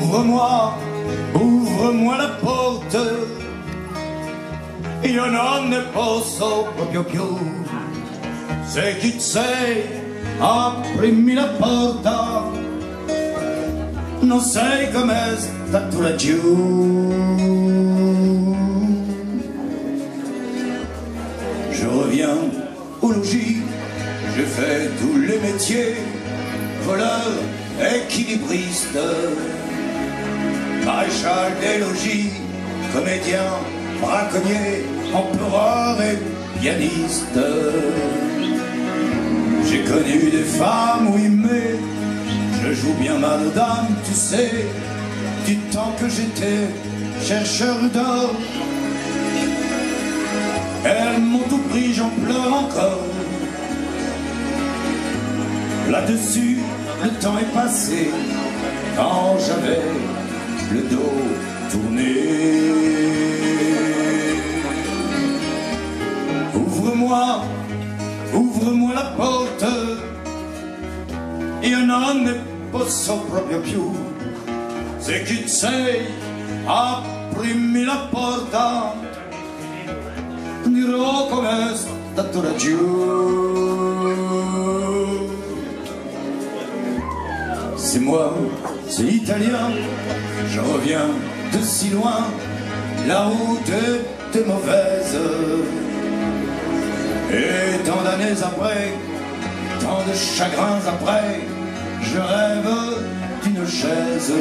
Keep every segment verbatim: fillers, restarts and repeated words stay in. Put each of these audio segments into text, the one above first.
Ouvre-moi, ouvre-moi la porte. Io non ne posso proprio più. Se chi sei, aprimi la porta. Non sai com'è stato laggiù. Je reviens au logis, j'ai fait tous les métiers, voleur, équilibriste, maréchal des logis, comédien, braconnier, empereur et pianiste. J'ai connu des femmes, oui, mais je joue bien mal aux dames, tu sais, du temps que j'étais chercheur d'or. Elles m'ont tout pris, j'en pleure encore. Là-dessus, le temps est passé, quand j'avais le dos tourné. Ouvre-moi, ouvre-moi la porte. Io non ne posso proprio più. Se chi sei, aprimi la porta. Dirò com'è stato laggiù. C'est moi, c'est l'italien. Je reviens de si loin. La route était mauvaise. Et tant d'années après, tant de chagrins après, je rêve d'une chaise.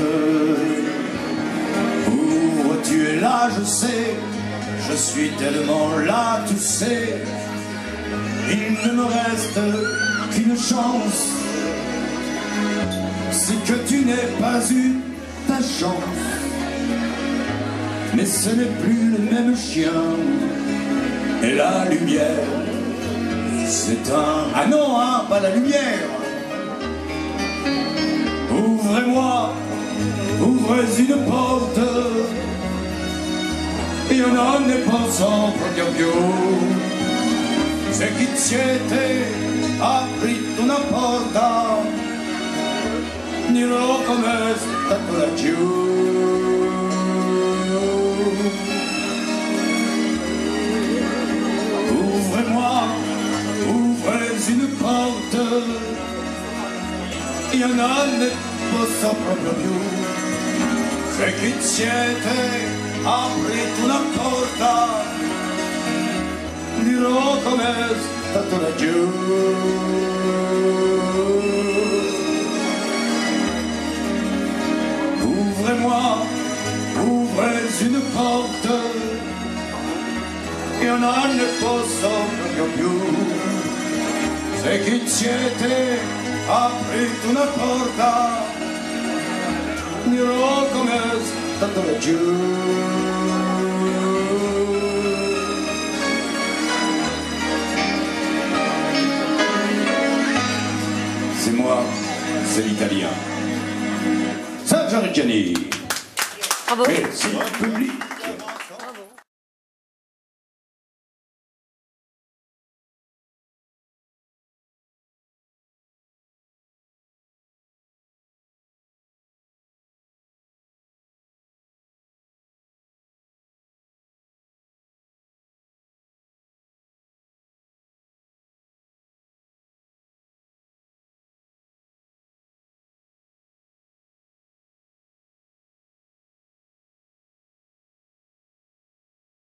Ouvre, tu es là, je sais. Je suis tellement là, tu sais. Il ne me reste qu'une chance. C'est que tu n'aies pas eu ta chance. Mais ce n'est plus le même chien. Et la lumière, c'est un... Ah non, hein, pas la lumière. Ouvrez-moi, ouvrez une porte. Io non ne posso proprio più. Se chi siete, aprite una porta. Dirò com'è stato laggiù. Ouvrez-moi, ouvrez une porte. Io non ne posso proprio più. Se chi siete, aprite una porta, dirò com'è stato laggiù. Ouvrez-moi, ouvrez une porte, io non ne posso proprio più. Se chi siete, aprite una porta, dirò com'è stato laggiù. C'est moi, c'est l'italien. Sergio Reggiani. Bravo. Merci, public.